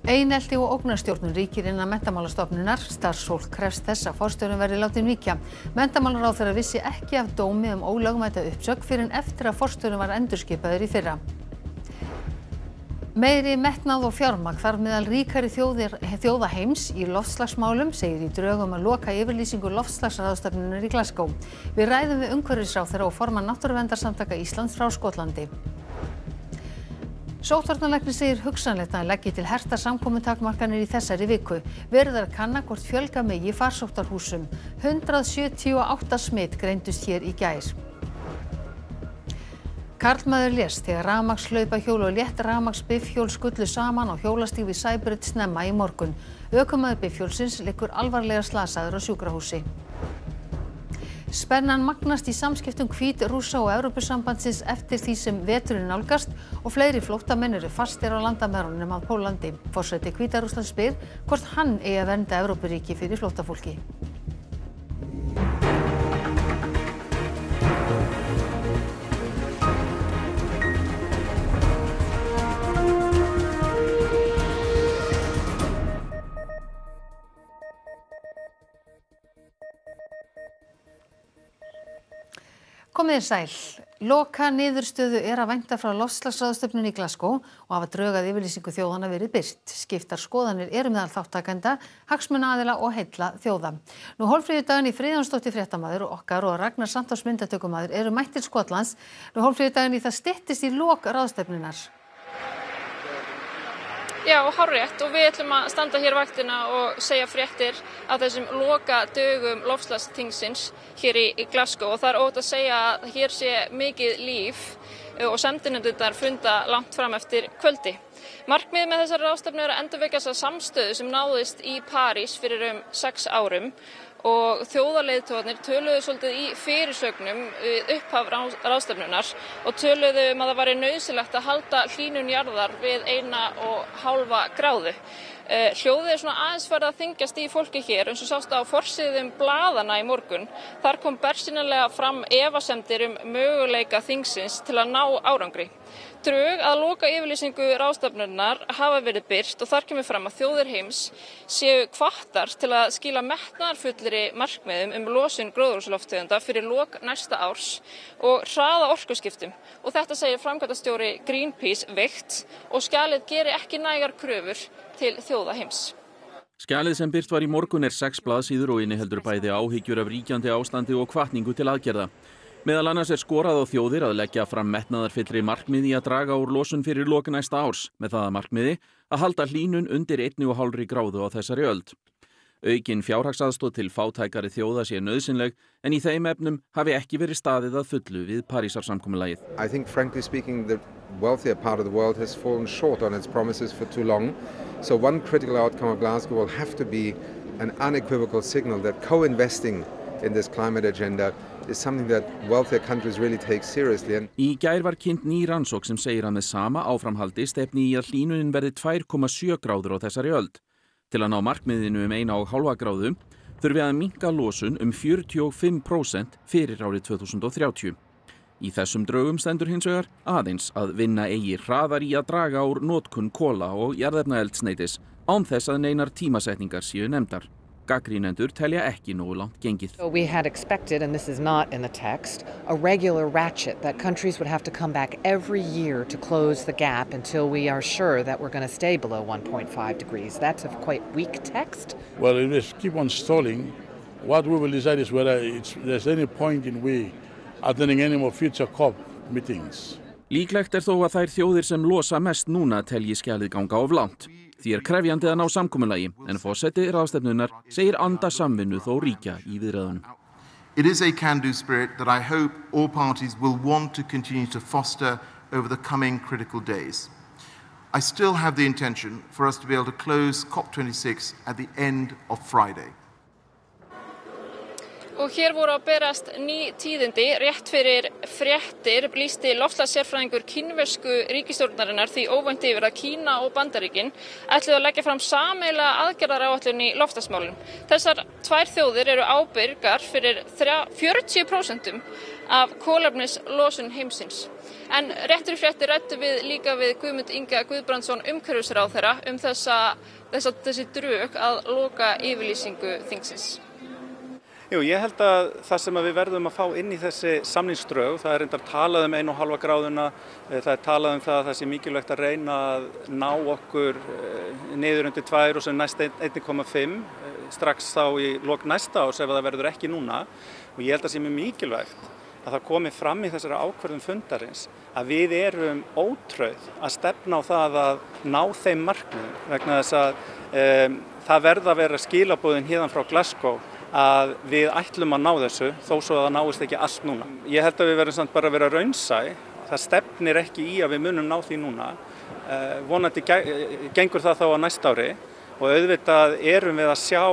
Einelti og ógnarstjórnun ríkir innan Menntamálastofnunar. Starfsfólk krefst þess að forstjórinn verði látinn víkja. Menntamálaráðherra vissi ekki af dómi ólögmæta uppsögn fyrr en eftir að forstjórinn var endurskipaður í fyrra. Meiri metnað og fjármagn þarf meðal ríkari þjóða heims í loftslagsmálum, segir í drögum að loka yfirlýsingu loftslagsráðstefnunnar í Glasgow. Við ræðum við umhverfisráðherra og formann Náttúruverndarsamtaka Íslands frá Skotlandi. Sóttvarnalæknir segir hugsanlegt að leggja til hertar samkomutakmarkanir í þessari viku. Verið er að kanna hvort fjölga megi farsóttarhúsum. 178 smit greindust hér í gær. Karlmaður lést þegar rafmagnshlaupahjól og létt rafmagnsbifhjól skullu saman á hjólastíg við Sæbraut snemma í morgun. Ökumaður bifhjólsins liggur alvarlega slasaður á sjúkrahúsi. Spennan magnast í samskiptum Hvít-Rússa og Evrópusambandsins eftir því sem veturinn nálgast og fleiri flóttamenn eru fastir á landamærunum að Póllandi. Forseti Hvíta-Rússlands spyr hvort hann eigi að vernda Evrópuríki fyrir flóttafólki. Komið þér sæl. Loka niðurstöðu er að vænta frá loftslagsráðstefnunni í Glasgow og hafa drög að yfirlýsingu þjóðanna verið birt. Skiptar skoðanir eru meðal þátttakenda, hagsmunaaðila og heilla þjóða. Nú Hólmfríður Dagný Friðjónsdóttir fréttamaður og okkar og Ragnar Sandós myndatökumaður eru mætt til Skotlands. Nú Hólmfríður Dagný, það styttist í lok ráðstefnunnar. Já, hárrétt, og við ætlum að standa hér vaktina og segja fréttir af þessum loka dögum loftslagsþingsins hér í Glasgow og það óhætt að segja að hér sé mikið líf og sendinefndirnar funda langt fram eftir kvöldi. Markmiðið með þessari ráðstefnu er að endurvekja þessa samstöðu sem náðist í París fyrir 6 árum og þjóðarleiðtogarnir töluðu svolítið í fyrirsögnum við upphaf ráðstefnunnar og töluðu að það væri nauðsynlegt að halda hlýnun jarðar við 1,5 gráðu. Hljóðið er svona aðeins farið að þyngjast í fólki hér, eins og sást á forsíðum blaðanna í morgun. Þar kom bersýnilega fram efasemdir möguleika þingsins til að ná árangri. Drög að loka yfirlýsingu ráðstefnunnar hafa verið birt og þar kemur fram að þjóðir heims séu hvattar til að skila metnaðarfullri markmiðum losun gróðurhúsalofttegunda fyrir lok næsta árs og hraða orkuskiptum. Og þetta segir framkvæmdastjóri Greenpeace veikt og skjalið geri ekki nægar kröfur til þjóða heims. Skjalið sem birt var í morgun 6 blaðsíður og inniheldur bæði áhyggjur af ríkjandi ástandi og hvatningu til aðgerða. Meðal annars skorað á þjóðir að leggja fram metnaðarfyllri markmið í að draga úr losun fyrir lok næsta árs, með það að markmiði að halda hlýnun undir 1,5 gráðu á þessari öld. Aukin fjárhagsaðstoð til fátækari þjóða sé nauðsynleg, en í þeim efnum hafi ekki verið staðið að fullu við Parísarsamkomulagið. I think frankly speaking the wealthier part of the world has fallen short on its promises for too long. So one critical outcome of Glasgow will have to be an unequivocal signal that co-investing in this climate agenda is something that wealthier countries really take seriously. Í gær var kynnt ný rannsókn sem segir að með sama áframhaldi stefni í að hlýnunin verði 2,7 gráður á þessari öld. Til að ná markmiðinu 1,5 gráðu þurfi að minnka losun 45% fyrir árið 2030. Í þessum drögum stendur hins vegar aðeins að vinna eigi hraðar í að draga úr notkun kola og jarðefnaeldsneytis án þess að neinar tímasetningar séu nefndar. Gagnrýnendur telja ekki nógu langt gengið. So we had expected, and this is not in the text, a regular ratchet that countries would have to come back every year to close the gap until we are sure that we're going to stay below 1.5 degrees. That's a quite weak text. Well, if we keep on stalling, what we will decide is whether there's any point in we attending any more future COP meetings. Líklegt þó að þær þjóðir sem losa mest núna telji skjalið ganga of langt. Því krefjandi að ná samkomulagi, en forseti ráðstefnunnar segir anda samvinnu þó ríkja í viðræðunum. It is a can-do spirit that I hope all parties will want to continue to foster over the coming critical days. I still have the intention for us to be able to close COP26 at the end of Friday. Og hér voru að berast ný tíðindi, rétt fyrir fréttir lýsti loftslagssérfræðingur kínversku ríkisstjórnarinnar því óvænt yfir að Kína og Bandaríkin ætluðu að leggja fram sameiginlega aðgerðaráætlun í loftslagsmálum. Þessar tvær þjóðir eru ábyrgar fyrir 40% af kolefnislosun heimsins. En réttur í fréttir ræddu við líka við Guðmund Inga Guðbrandsson umhverfisráðherra þessi drög að loka yfirlýsingu þingsins. Jú, ég held að það sem við verðum að fá inn í þessi samningsdrög, það reyndar talað 1,5 gráðuna, það talað það að það sé mikilvægt að reyna að ná okkur niður undir 2 og sem næst 1,5 strax þá í lok næsta árs ef það verður ekki núna. Og ég held að það sé mjög mikilvægt að það komi fram í þessari ákvörðun fundarins að við erum ótrauð að stefna á það að ná þeim markmiðum vegna þess að það verða að vera skilaboðin héðan frá Glasgow að við ætlum að ná þessu þó svo að það náist ekki allt núna. Ég held að við verðum samt bara að vera raunsæ, það stefnir ekki í að við munum ná því núna, vonandi gengur það þá á næsta ári og auðvitað erum við að sjá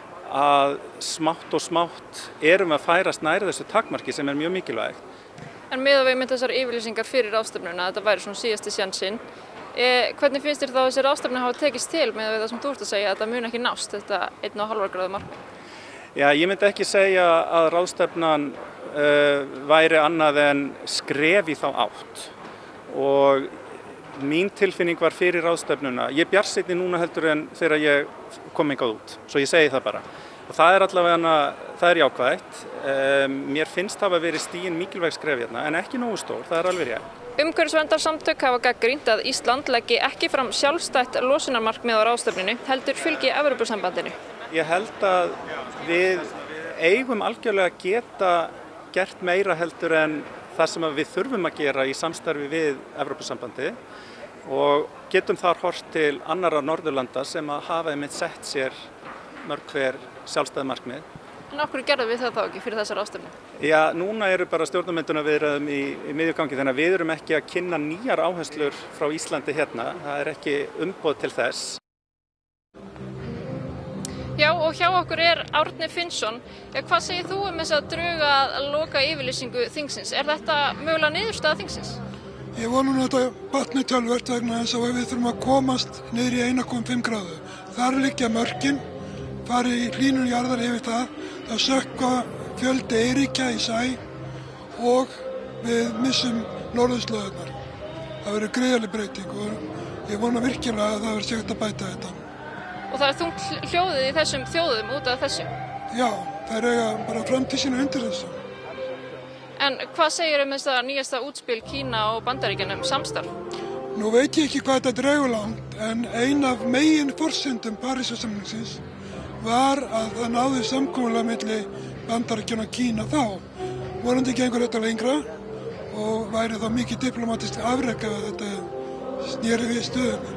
að smátt og smátt erum við að færast nær þessu takmarki sem mjög mikilvægt. En miðað við þessar yfirlýsingar fyrir ráðstefnuna, þetta væri svona síðasti sénsinn, hvernig finnst þér þá þessi ráðstefna hafa tekist til miðað við það sem þú ert að segja að þetta mun ekki nást, þetta 1,5 gráðu markmið? Já, ég myndi ekki segja að ráðstefnan væri annað en skref í þá átt og mín tilfinning var fyrir ráðstefnuna. Ég bjartsýnni núna heldur en þegar ég kom hingað út, svo ég segi það bara. Og það allavega, það jákvætt. Mér finnst það að vera stigin mikilvæg skref hérna, en ekki nógu stór, það alveg rétt. Umhverfisverndarsamtök hafa gagnrýnt að Ísland leggi ekki fram sjálfstætt losunarmarkmið á ráðstefnunni, heldur fylgi Evrópusambandinu. Ég held að við eigum algjörlega að geta gert meira heldur en það sem við þurfum að gera í samstarfi við Evrópusambandið og getum þar horft til annarra Norðurlanda sem að hafa einmitt sett sér mörg hver sjálfstæð markmið. En af hverju gerðum við það þá ekki fyrir þessar ráðstefnu? Já, núna eru bara stjórnarmyndunarviðræðum í miðjugangi þannig að við erum ekki að kynna nýjar áherslur frá Íslandi hérna, það ekki umboð til þess. Já, og hjá okkur Árni Finnsson. Hvað segir þú þessa dröga að loka yfirlýsingu þingsins? Þetta mögulega niðurstaða þingsins? Ég vona að þetta batni töluvert vegna þess að við þurfum að komast niður í 1,5 gráðu. Þar liggja mörkin, fari í hlýnun jarðar yfir það, þá sökkva fjöldi eyríkja í sæ og við missum norðurslóðirnar. Það verður gríðarleg breyting og ég vona virkilega að það verður hægt að bæta þetta. Og það þungt hljóðið í þessum þjóðum út af þessu? Já, það eiga bara framtíð sína undir þessu. En hvað segir þessa nýjasta útspil Kína og Bandaríkjanna samstarf? Nú veit ég ekki hvað þetta dregur langt, en ein af megin forsendum Parísarsamningsins var að það náði samkomulag milli Bandaríkjanna og Kína þá. Vonandi gengur þetta lengra og væri þá mikið diplomatískt afrek að þetta sneri við stöðunni.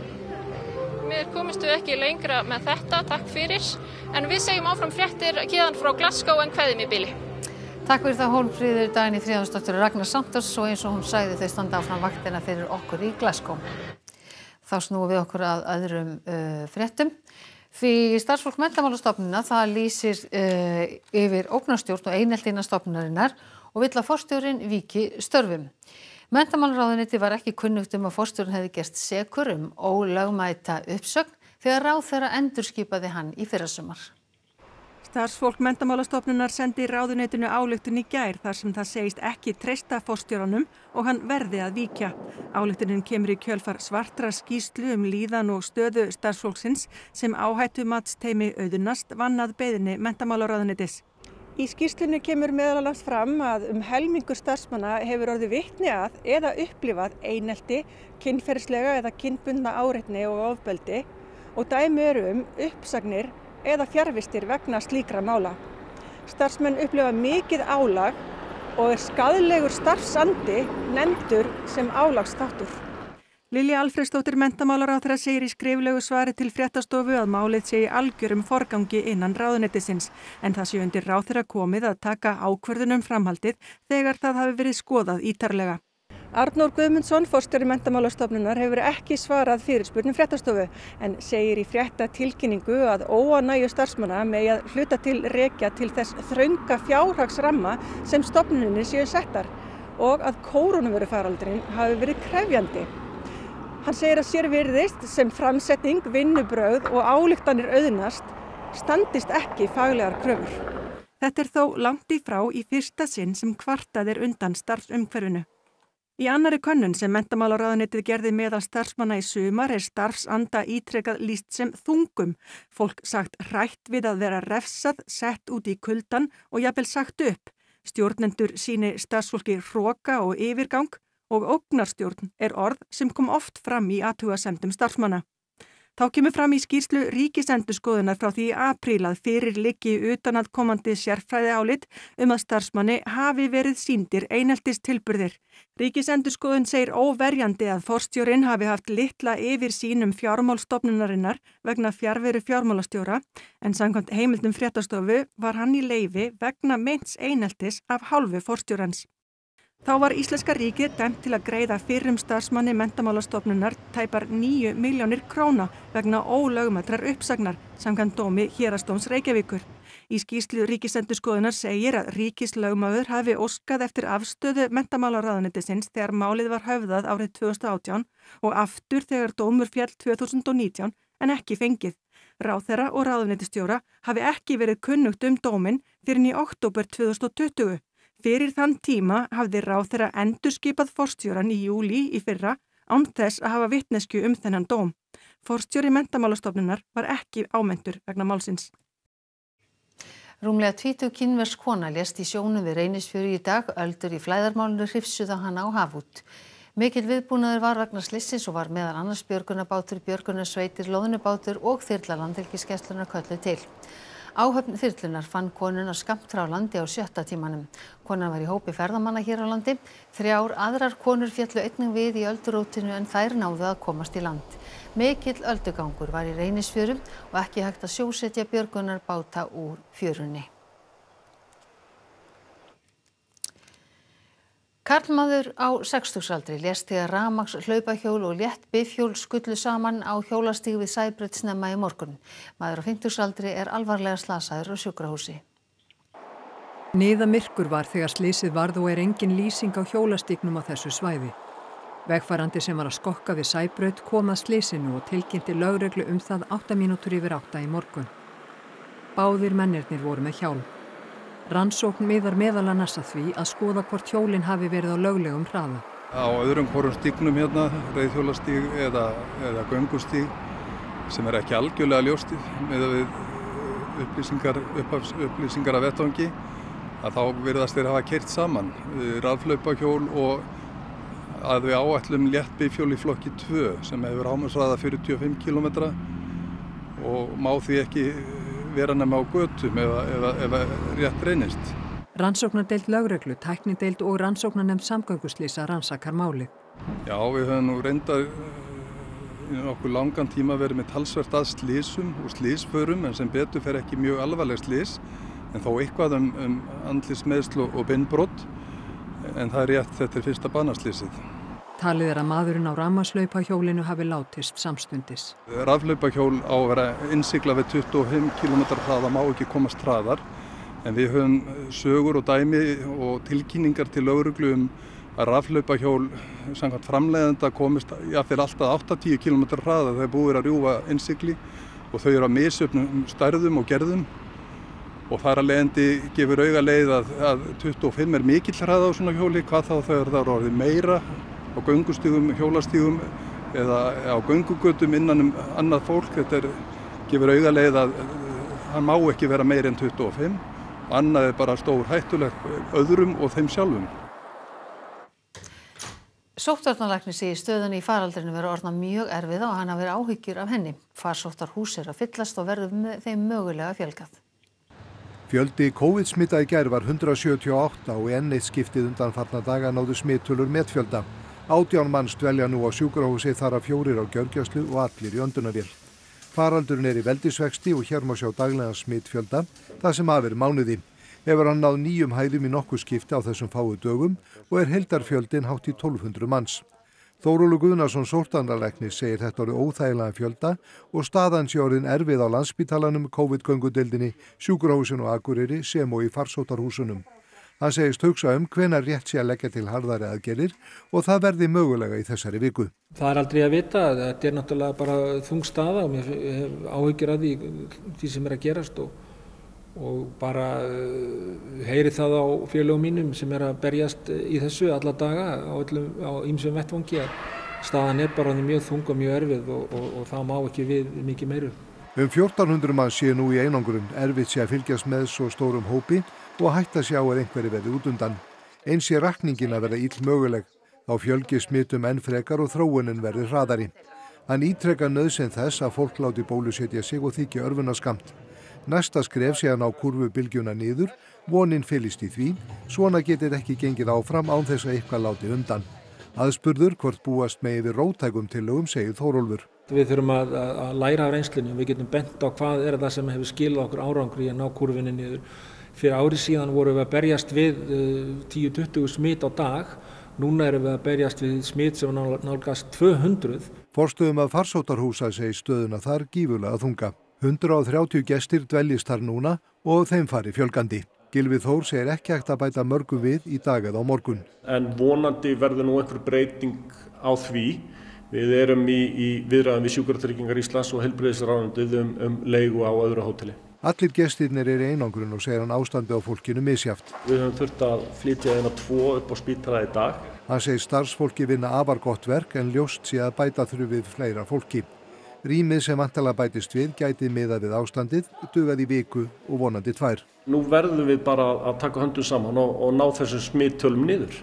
Við komumst ekki lengra með þetta, takk fyrir. En við segjum áfram fréttir héðan frá Glasgow en kveðjum í bili. Takk fyrir það Hólmfríður Dagný Friðjónsdóttir og Ragnar Santos og eins og hún sagði þau standa áfram vaktina fyrir okkur í Glasgow. Þá snúum við okkur að öðrum fréttum. Því starfsfólk Menntamálastofnunar það lýsir yfir ógnarstjórn og einelti innan stofnunarinnar og vill að forstjórinn víki störfum. Menntamálaráðuneyti var ekki kunnugt að forstjórinn hefði gerst sekur ólögmæta uppsögn þegar ráðherra endurskipaði hann í fyrrasumar. Starfsfólk Menntamálastofnunar sendi ráðuneytinu ályktun í gær þar sem það segist ekki treysta forstjóranum og hann verði að víkja. Ályktunin kemur í kjölfar svartra skýrslu líðan og stöðu starfsfólksins sem áhættumatsteymi Auðunast vann að beiðni Menntamálaráðuneytis. Í skýrslunni kemur meðal annars fram að helmingur starfsmanna hefur orðið vitni að eða upplifað einelti, kynferðislega eða kynbundna áreitni og ofbeldi og dæmi eru uppsagnir eða fjarvistir vegna slíkra mála. Starfsmenn upplifa mikið álag og skaðlegur starfsandi nefndur sem álagsþáttur. Lilja Alfreðsdóttir menntamálaráðherra segir í skriflegu svari til fréttastofu að málið sé í algjörum forgangi innan ráðuneytisins en það sé undir ráðherra komið að taka ákvörðun framhaldið þegar það hafi verið skoðað ítarlega. Arnór Guðmundsson, forstjóri Menntamálastofnunar, hefur ekki svarað fyrirspurnum fréttastofu en segir í fréttatilkynningu að óánægju starfsmanna megi að hluta til rekja til þess þrönga fjárhagsramma sem stofnuninni séu settar og að kórónuveirufaraldurinn hafi verið krefjandi. Hann segir að sér virðist sem framsetning, vinnubrögð og ályktanir Auðunast standist ekki faglegar kröfur. Þetta þó langt í frá í fyrsta sinn sem kvartað undan starfsumhverfinu. Í annarri könnun sem menntamálaráðuneytið gerði meðal starfsmanna í sumar starfsanda ítrekað lýst sem þungum. Fólk sagt hrætt við að vera refsað, sett út í kuldan og jafnvel sagt upp. Stjórnendur sýni starfsfólki hroka og yfirgang og ógnarstjórn orð sem kom oft fram í athugasemdum starfsmanna. Þá kemur fram í skýrslu Ríkisendurskoðunar frá því í apríl að fyrir liggi utanaðkomandi sérfræðiálit að starfsmanni hafi verið sýndir eineltistilburðir. Ríkisendurskoðun segir óverjandi að forstjórinn hafi haft litla yfirsýn fjármálstofnunarinnar vegna fjarveru fjármálastjóra en samkvæmt heimildum fréttastofu var hann í leyfi vegna meints eineltis af hálfu forstjórans. Þá var íslenska ríkið dæmt til að greiða fyrrum starfsmanni Menntamálastofnunar tæpar 9 milljónir króna vegna ólögmætrar uppsagnar samkvæmt dómi Héraðsdóms Reykjavíkur. Í skýrslu Ríkisendurskoðunar segir að ríkislögmaður hafi óskað eftir afstöðu menntamálaráðuneytisins þegar málið var höfðað árið 2018 og aftur þegar dómur féll 2019 en ekki fengið. Ráðherra og ráðuneytisstjóra hafi ekki verið kunnugt dóminn fyrr en í október 2020. Fyrir þann tíma hafði ráðherra endurskipað forstjóran í júlí í fyrra án þess að hafa vitneskju þennan dóm. Forstjóri Menntamálastofnunar var ekki ámenntur vegna málsins. Rúmlega 20 kínversk kona lést í sjónum við Reynisfjöru í dag. Öldur í flæðarmálinu hrifsuðu hana á haf út. Mikill viðbúnaður var vegna slysins og var meðal annars björgunarbátur, björgunarsveitir, loðnubátur og þyrla Landhelgisgæslunnar kölluð til. Áhöfn þyrlunnar fann konuna skammt frá landi á 6. tímanum. Konan var í hópi ferðamanna hér á landi. 3 aðrar konur féllu einnig við í öldurótinu en þær náðu að komast í land. Mikill öldugangur var í Reynisfjöru og ekki hægt að sjósetja björgunarbáta úr fjörunni. Karlmaður á 60-aldri lést þegar rafmagns hlaupahjól og létt bifhjól skullu saman á hjólastíg við Sæbraut snemma í morgun. Maður á 50-aldri alvarlega slasaður á sjúkrahúsi. Niðamyrkur var þegar slysið varð og engin lýsing á hjólastígnum á þessu svæði. Vegfarandi sem var að skokka við Sæbraut kom að slysinu og tilkynnti lögreglu það 8 mínútur yfir 8 í morgun. Báðir mennirnir voru með hjálm. Rannsókn miðar meðal annars að því að skoða hvort hjólin hafi verið á löglegum hraða. Á öðrum hvorum stígnum reiðhjólastíg eða göngustíg sem ekki algjörlega ljóst miðað við upplýsingar af vettvangi að þá virðast þeir hafa keyrt saman rafhlaupahjól og að við áætlum létt bifhjól í flokki 2 sem hefur hámarkshraða 45 km og má því ekki vera nema á götum ef rétt reynist. Rannsóknardeild lögreglu, tæknideild og rannsóknarnefnd samgönguslysa rannsakar málið. Já, við höfum nú reyndað í nokkuð langan tíma verið með talsvert að slysum og slysförum en sem betur fer ekki mjög alvarleg slys en þó eitthvað andlitsmeiðsl og beinbrot en það rétt þetta fyrsta banaslysið. Talið að maðurinn á rafmagnslaupahjólinu hafi látist samstundis. Rafhlaupahjól á að vera innsigla við 25 km hraða, má ekki komast hraðar en við höfum sögur og dæmi og tilkynningar til lögreglu að rafhlaupahjól samkvæmt framleiðanda komist jafnvel alltaf 80 km hraða þegar búið að rjúfa innsigli og þau eru að misjöfnum stærðum og gerðum og þar að leiðandi gefur auga leið að 25 mikill hraða á svona hjóli, hvað þá þegar það orðið meira á göngustígum, hjólastígum eða á göngugötum innan annað fólk. Þetta gefur auga leið að hann má ekki vera meiri en 25 og annað bara stór hættulegt öðrum og þeim sjálfum. Sóttvarnalæknir segir stöðuna í faraldrinu vera orðna mjög erfiða og hann hafi verið áhyggjur af henni. Farsóttarhús að fyllast og verður þeim mögulega fjölgað. Fjöldi COVID-smita í gær var 178 og enn eitt skiptið undanfarna daga náðu smittölur metfjölda. 18 manns dvelja nú á sjúkrahúsi, þar af 4 á gjörgæslu og allir í öndunarvél. Faraldurinn í veldisvexti og hér má sjá daglegan smittfjölda það sem af mánuði. Hefur hann náð 9 hæðum í nokkuð skipti á þessum fáu dögum og heildarfjöldin hátt í 1200 manns. Þórólfur Guðnason sóttvarnalæknir segir þetta orðið óþægilegan fjölda og staðan sé orðin erfið á Landspítalanum, COVID-göngudeildinni, sjúkrahúsinu á Akureyri sem og í farsóttarhúsunum. Hann segist hugsa hvenær rétt sé að leggja til harðari aðgerðir og það verði mögulega í þessari viku. Það aldrei að vita, þetta náttúrulega bara þung staða og mér hef áhyggjur af því sem að gerast og bara heyri það á félögum mínum sem að berjast í þessu alla daga á ýmsum vettvangi að staðan bara mjög þung og mjög erfið og það má ekki við mikið meiru. 1400 manns séu nú í einangrun, erfitt sé að fylgjast með svo stórum hópi og hætta sjá að einhverju verði út undan. Eins sé rakningin að verða ill möguleg, þá fjölgi smittum enn frekar og þróunin verði hraðari. Hann ítrekar nauðsyn þess að fólk láti bólusetja sig og þykja örvunarskammt. Næsta skref sé að ná kúrfubylgjuna niður, vonin felist í því, svona getur ekki gengið áfram án þess að eitthvað láti undan. Aðspurður hvort búast megi við róttækum tillögum, segir Þórólfur. Við þurfum að læra af reynslunni, við getum bent á hvað það sem hefur skilað okkur árangri að ná kúrfunni niður. Fyrir ári síðan vorum við að berjast við 10-20 smit á dag, núna erum við að berjast við smit sem nálgast 200. Forstöðumaður Farsóttarhúsa segir stöðuna þar gífurlega þunga. 130 gestir dveljist þar núna og þeim fari fjölgandi. Gylfi Þór segir ekki hægt að bæta mörgum við í dag eða á morgun. En vonandi verður nú einhver breyting á því. Við erum í viðræðum við Sjúkratryggingar Íslands og heilbrigðisráðuneytið leigu á öðru hóteli. Allir gestirnir eru í einangrun og segir hann ástandið á fólkinu misjafnt. Við höfum þurft að flytja 2 upp á spítala í dag. Hann segir starfsfólki vinna afar gott verk en ljóst sé að bæta þurfi við fleira fólki. Rýmið sem vantanlega bætist við gæti miðað við ástandið, dugað í viku og vonandi 2. Nú verðum við bara að taka höndum saman og ná þessum smittölum niður.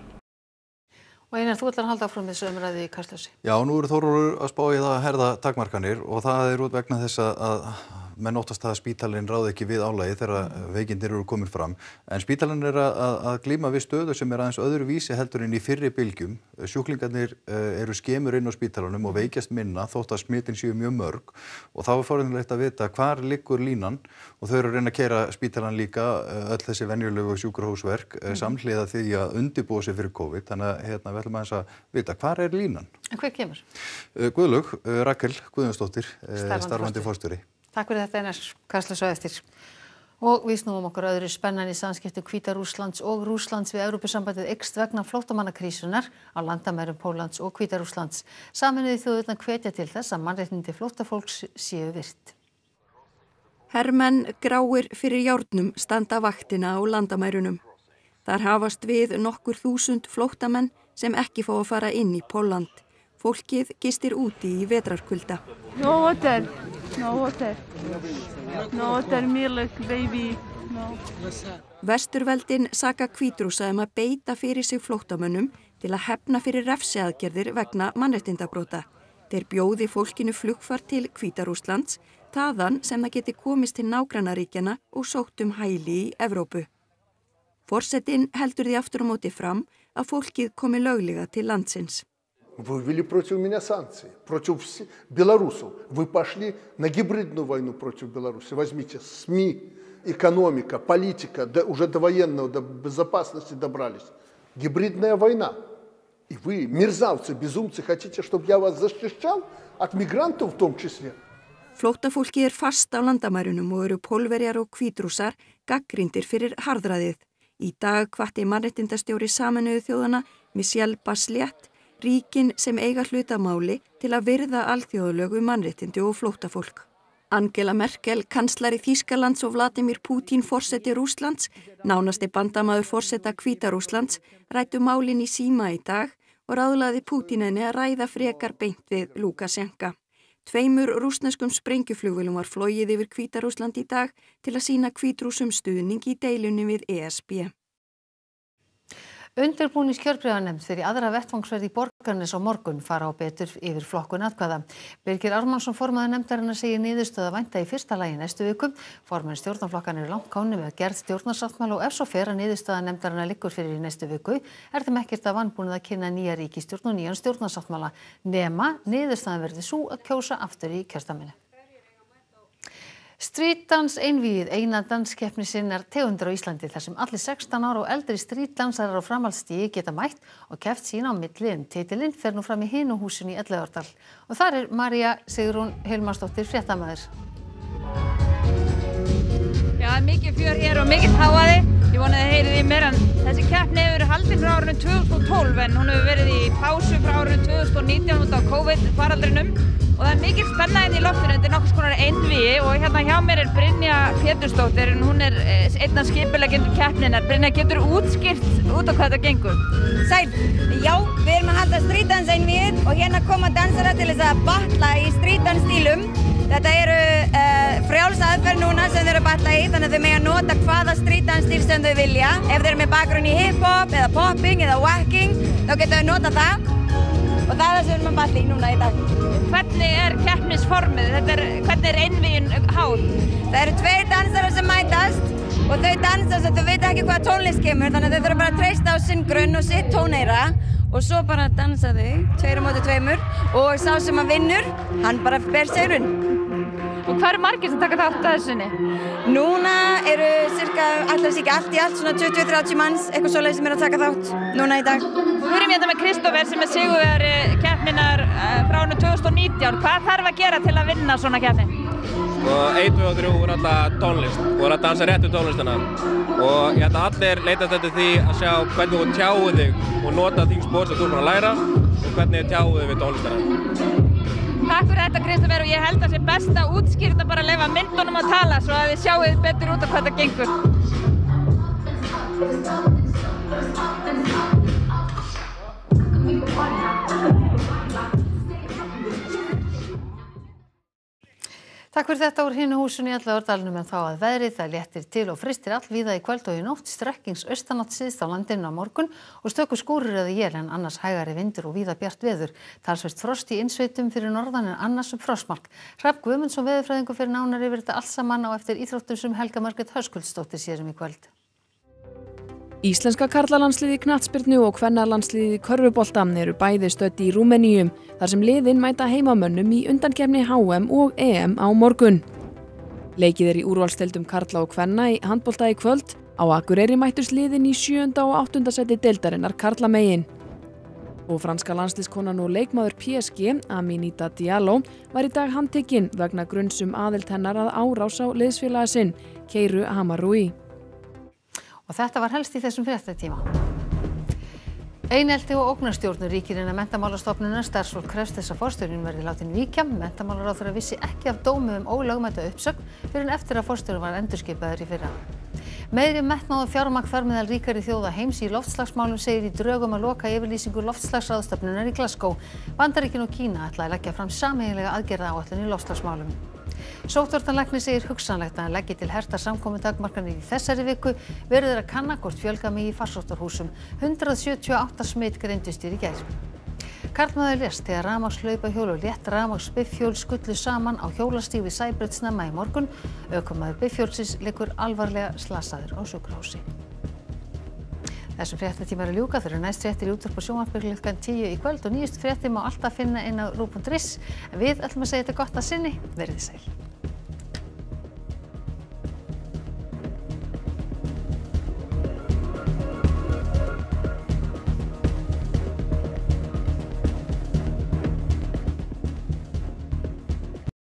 Og Einar, þú ætlar að halda áfram þessu umræðu í Kastljósi. Já, nú eru Þórólfur að spá í það að herða takmarkanir og það út vegna þess að menn óttast að spítalinn ráði ekki við álagi þegar veikindir eru komin fram. En spítalinn að glíma við stöðu sem aðeins öðru vísi heldur en í fyrri bylgjum. Sjúklingarnir eru skemur inn á spítalunum og veikjast minna þótt að smitin séu mjög mörg. Og þá forvitnilegt að vita hvar liggur línan og þau eru að reyna að keyra spítalann líka öll þessi venjulegu sjúkrahúsverk samhliða því að undirbúa sig fyrir COVID. Þannig að við ætlum aðeins að vita hvar er línan. En hver kemur? Guðlaug Rakel Guðjónsdóttir, starfandi forstjóri. Takk fyrir þetta Einar, Kastljós á eftir. Og við snúum okkur öðru spennan í samskiptum Hvíta-Rússlands og Rússlands við Evrópusambandið eykst vegna flóttamannakrísunnar á landamærum Póllands og Hvíta-Rússlands. Sameinuðu þjóðirnar hvetja til þess að mannréttindi flóttafólks séu virt. Hermenn gráir fyrir járnum standa vaktina á landamærunum. Þar hafast við nokkur þúsund flóttamenn sem ekki fá að fara inn í Pólland. Fólkið gistir úti í vetrarkulda. No water, milk, baby, no. Vesturveldin saka Hvítrússa að beita fyrir sig flóttamönnum til að hefna fyrir refsiaðgerðir vegna mannréttindabrota. Þeir bjóði fólkinu flugfar til Hvíta-Rússlands, þaðan sem það geti komist til nágrannaríkjana og sótt hæli í Evrópu. Forsetinn heldur því aftur á móti fram að fólkið komi löglega til landsins. Вы ввели против меня санкции, против белорусов. Вы пошли на гибридную войну против Беларуси. Возьмите СМИ, экономика, политика, уже до военного, до безопасности добрались. Гибридная война. И вы, мерзавцы, безумцы, хотите, чтобы я вас защищал от мигрантов в том числе? Flóttafólkið fast á landamærunum og eru Pólverjar og Hvítrússar gagnrýndir fyrir harðræðið. Í dag hvatti mannréttindastjóri Sameinuðu þjóðanna Michelle Bachelet ríkin sem eiga hlutamáli til að virða alþjóðalög mannréttindi og flóttafólk. Angela Merkel, kanslari Þýskalands og Vladimir Putin, forseti Rússlands, nánasti bandamaður forseta Hvíta-Rússlands, ræddu málin í síma í dag og ráðlaði Putin henni að ræða frekar beint við Lúkasjenka. 2 rússneskum sprengjuflugvélum var flogið yfir Hvíta-Rússland í dag til að sýna Hvítrússum stuðning í deilunni við ESB. Undirbúningskjörbréfanefnd fyrir aðra vettvangsferð í Borgarnes á morgun fara á betur yfir flokkun atkvæða. Birgir Ármannsson formaður nefndarinnar segir niðurstöðu að vænta í fyrsta lagi næstu viku. Formenn stjórnarflokkanna eru langt komnir með að gerð stjórnarsáttmála og ef svo fer að niðurstöða nefndarinnar liggur fyrir í næstu viku þeim ekkert að vanbúnið að kynna nýja ríkisstjórn og nýjan stjórnarsáttmála nema niðurstaðan verði sú að kjósa aftur í kjördæminu. Streetdance einvígið eina danskeppni sinnar tegundar á Íslandi þar sem allir 16 ára og eldri streetdansarar á framhaldsstigi geta mætt og keppt sín á milli titilinn fer nú fram í hinu húsinu í Elliðaárdal. Og þar er María Sigrún Hilmarsdóttir fréttamaður. Já, mikið fjör hér og mikið háaði. Ég vona að þið heyrið í mér en þessi keppni hefur verið haldin frá árinu 2012 en hún hefur verið í pásu frá árinu 2019 út á COVID-faraldrinum og það mikil spenna í loftinu, þetta nokkurs konar einvígi og hérna hjá mér Brynja Pétursdóttir, hún einn af skipuleggjendum keppninnar. Brynja, getur útskýrt út á hvað þetta gengur? Sæl, já, við erum að halda streetdance einvígið og hérna koma dansara til þess að batla í streetdance stílum. Þetta eru frjáls aðferð núna sem þau eru að batla í, þannig að þau mega nota hvaða streetdance stíl sem þau vilja. Ef þau eru með bakgrunn í hip-hop eða popping eða wacking, þá geta þau nota það og það er það sem við erum að batla í núna í dag. Hvernig keppnisformið? Hvernig einvígin háð? Það eru 2 dansarar sem mætast og þau dansa svo þau veit ekki hvaða tónlist kemur, þannig að þau þurfa bara að treysta á sinn grunn og sitt tóneyra og svo bara dansa þau, 2 á móti 2 og sá sem að vinnur, hann bara ber sigurinn. Og hvað eru margir sem taka þátt að þessunni? Núna eru allt í allt svona 20-30 manns, eitthvað svoleið sem eru að taka þátt núna í dag. Við erum hérna með Kristófer sem sigurvegari keppninnar frá árinu 2019. Hvað þarf að gera til að vinna svona keppni? 1, 2 og 3 voru alltaf tónlist, voru að dansa réttu tónlistina og ég held að allir leitast eftir því að sjá hvernig þú tjáir þig og nota þín spór sem þú er búin að læra og hvernig þið tjáir þig við tónlistina. Takk fyrir þetta Kristófer og ég held að sé best að útskýra bara að leyfa myndunum að tala svo að þið sjáið betur út á hvað það gengur. Takk fyrir þetta úr hinu húsinu í Elliðaárdalnum en þá að veðri. Það léttir til og frystir allvíða í kvöld og í nótt, strekkings austanátt syðst á landinu á morgun og stöku skúrir eða él en annars hægari vindur og víða bjart veður. Talsvert frost í innsveitum fyrir norðan en annars frostmark. Hrafn Guðmundsson veðurfræðingur fyrir nánar yfir þetta allt saman á eftir íþróttum sem Helga Margrét Höskuldsdóttir sér í kvöld. Íslenska karlalandsliðið í knattspyrnu og kvennalandsliðið í körfubolta eru bæði stödd í Rúmeníu þar sem liðin mæta heimamönnum í undankeppni HM og EM á morgun. Leikið í úrvalsdeildum karla og kvenna í handbolta í kvöld. Á Akureyri mættust liðin í 7. og 8. sæti deildarinnar karlamegin. Og franska landsliðskonan og leikmaður PSG, Aminata Diallo, var í dag handtekinn vegna gruns aðild hennar að árás á liðsfélaga sinn, Keiru Hamaroui. Og þetta var helst í þessum fréttatíma. Einelti og ógnarstjórnun ríkir innan Menntamálastofnunar. Starfsfólk krefst þess að forstjórinn verði látin víkja. Menntamálaráðherra vissi ekki af dómi ólögmæta uppsögn fyrr en eftir að forstjórinn var endurskipaður í fyrra. Meiri metnað og fjármagn þar meðal ríkari þjóða heims í loftslagsmálum segir í drögum að loka yfirlýsingu loftslagsráðstefnunnar í Glasgow. Bandaríkin og Kína ætla að leggja fram sameiginlega aðgerðaáætlun í loftslagsmálum. Sóttvarnalæknir segir hugsanlegt að hann leggi til hertar samkomutakmarkanir í þessari viku. Verið er að kanna hvort fjölga megi í farsóttarhúsum. 178 smit greindust í gær. Karlmaður lést þegar rafmagnshlaupahjól og létt rafmagnsbifhjól skullu saman á hjólastíg við Sæbraut snemma í morgun. Ökumaður bifhjólsins liggur alvarlega slasaður á sjúkrahúsi. Þessum fréttatíma er að ljúka. Þau eru næst fréttir í útvarpi og sjónvarpi klukkan 10 í kvöld og nýjustu fréttir má alltaf finna inn á ruv.is. En við ætlum að segja þetta gott að sinni. Verið sæl.